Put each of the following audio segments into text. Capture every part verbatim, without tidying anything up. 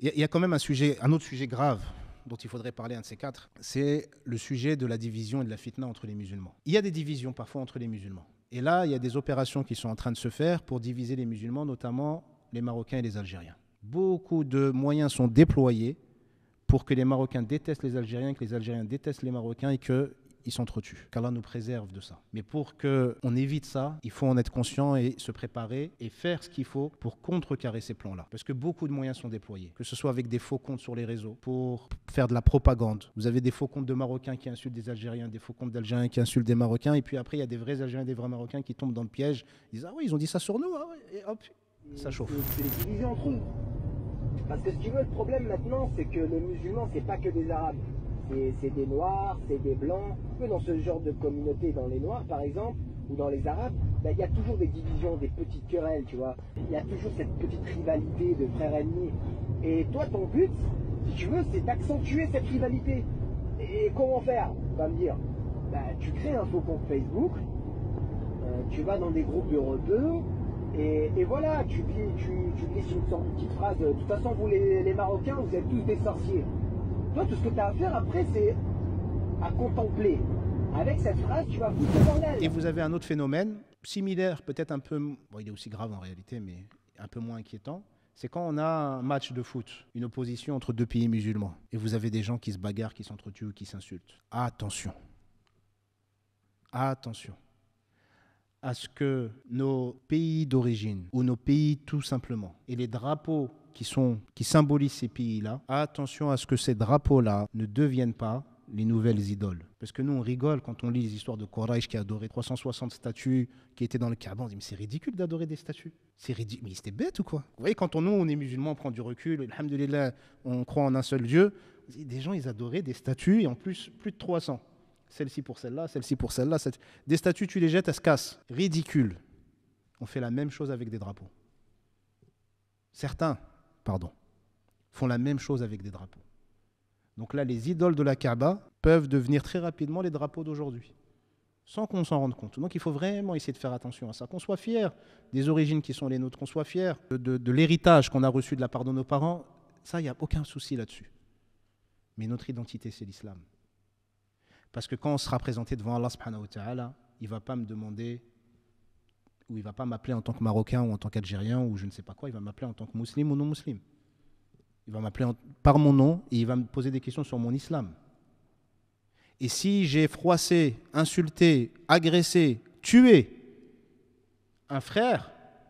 Il y, y a quand même un sujet, un autre sujet grave dont il faudrait parler, un de ces quatre, c'est le sujet de la division et de la fitna entre les musulmans. Il y a des divisions parfois entre les musulmans. Et là, il y a des opérations qui sont en train de se faire pour diviser les musulmans, notamment les Marocains et les Algériens. Beaucoup de moyens sont déployés pour que les Marocains détestent les Algériens, que les Algériens détestent les Marocains et qu'ils s'entretuent. Qu'Allah nous préserve de ça. Mais pour qu'on évite ça, il faut en être conscient et se préparer et faire ce qu'il faut pour contrecarrer ces plans-là. Parce que beaucoup de moyens sont déployés, que ce soit avec des faux comptes sur les réseaux, pour faire de la propagande. Vous avez des faux comptes de Marocains qui insultent des Algériens, des faux comptes d'Algériens qui insultent des Marocains, et puis après, il y a des vrais Algériens et des vrais Marocains qui tombent dans le piège. Ils disent « Ah oui, ils ont dit ça sur nous, ah ouais, et hop, ça chauffe. » C'est les divisions entre eux. Parce que si tu veux, le problème maintenant, c'est que les musulmans, c'est pas que des arabes. C'est des noirs, c'est des blancs. Dans ce genre de communauté, dans les noirs par exemple, ou dans les arabes, il ben, y a toujours des divisions, des petites querelles, tu vois. Il y a toujours cette petite rivalité de frères ennemis. Et toi, ton but, si tu veux, c'est d'accentuer cette rivalité. Et comment faire? Tu vas me dire, ben, tu crées un faux compte Facebook, euh, tu vas dans des groupes de rebeux, Et, et voilà, tu, tu, tu glisses une sorte de petite phrase. De toute façon, vous les, les Marocains, vous êtes tous des sorciers. Toi, tout ce que tu as à faire après, c'est à contempler. Avec cette phrase, tu vas foutre le bordel. Et vous avez un autre phénomène, similaire, peut-être un peu... Bon, il est aussi grave en réalité, mais un peu moins inquiétant. C'est quand on a un match de foot, une opposition entre deux pays musulmans, et vous avez des gens qui se bagarrent, qui s'entretuent, qui s'insultent. Attention. Attention à ce que nos pays d'origine, ou nos pays tout simplement, et les drapeaux qui, sont, qui symbolisent ces pays-là, attention à ce que ces drapeaux-là ne deviennent pas les nouvelles idoles. Parce que nous, on rigole quand on lit les histoires de Quraysh qui a adoré trois cent soixante statues qui étaient dans le Kaaba. On dit, mais c'est ridicule d'adorer des statues. C'est ridicule. Mais c'était bête ou quoi? Vous voyez, quand on, nous, on est musulmans, on prend du recul, alhamdoulilah, on croit en un seul Dieu. Des gens, ils adoraient des statues, et en plus, plus de trois cents. Celle-ci pour celle-là, celle-ci pour celle-là. Cette... Des statues, tu les jettes, elles se cassent. Ridicule. On fait la même chose avec des drapeaux. Certains, pardon, font la même chose avec des drapeaux. Donc là, les idoles de la Kaaba peuvent devenir très rapidement les drapeaux d'aujourd'hui, sans qu'on s'en rende compte. Donc il faut vraiment essayer de faire attention à ça, qu'on soit fiers des origines qui sont les nôtres, qu'on soit fiers de, de, de l'héritage qu'on a reçu de la part de nos parents. Ça, il n'y a aucun souci là-dessus. Mais notre identité, c'est l'islam. Parce que quand on sera présenté devant Allah subhanahu wa ta'ala, il ne va pas me demander, ou il ne va pas m'appeler en tant que Marocain ou en tant qu'Algérien ou je ne sais pas quoi, il va m'appeler en tant que musulman ou non musulman. Il va m'appeler par mon nom et il va me poser des questions sur mon islam. Et si j'ai froissé, insulté, agressé, tué un frère,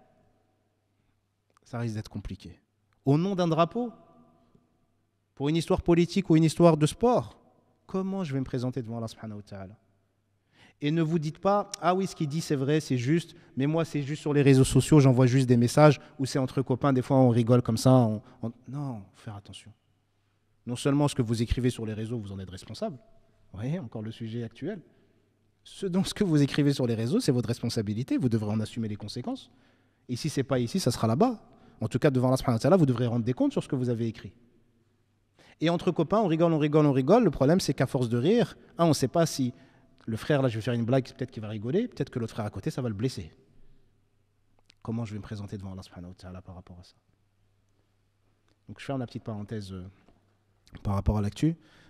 ça risque d'être compliqué. Au nom d'un drapeau, pour une histoire politique ou une histoire de sport, comment je vais me présenter devant Allah subhanahu wa ta'ala? Et ne vous dites pas, ah oui, ce qu'il dit c'est vrai, c'est juste, mais moi c'est juste sur les réseaux sociaux, j'envoie juste des messages, ou c'est entre copains, des fois on rigole comme ça. On, on... Non, faut faire attention. Non seulement ce que vous écrivez sur les réseaux, vous en êtes responsable. Vous voyez, encore le sujet actuel. Ce, donc ce que vous écrivez sur les réseaux, c'est votre responsabilité, vous devrez en assumer les conséquences. Et si ce n'est pas ici, ça sera là-bas. En tout cas, devant Allah subhanahu wa ta'ala, vous devrez rendre des comptes sur ce que vous avez écrit. Et entre copains, on rigole, on rigole, on rigole. Le problème, c'est qu'à force de rire, hein, on ne sait pas si le frère, là, je vais faire une blague, peut-être qu'il va rigoler, peut-être que l'autre frère à côté, ça va le blesser. Comment je vais me présenter devant Allah subhanahu wa ta'ala par rapport à ça? Donc je ferme la petite parenthèse euh, par rapport à l'actu.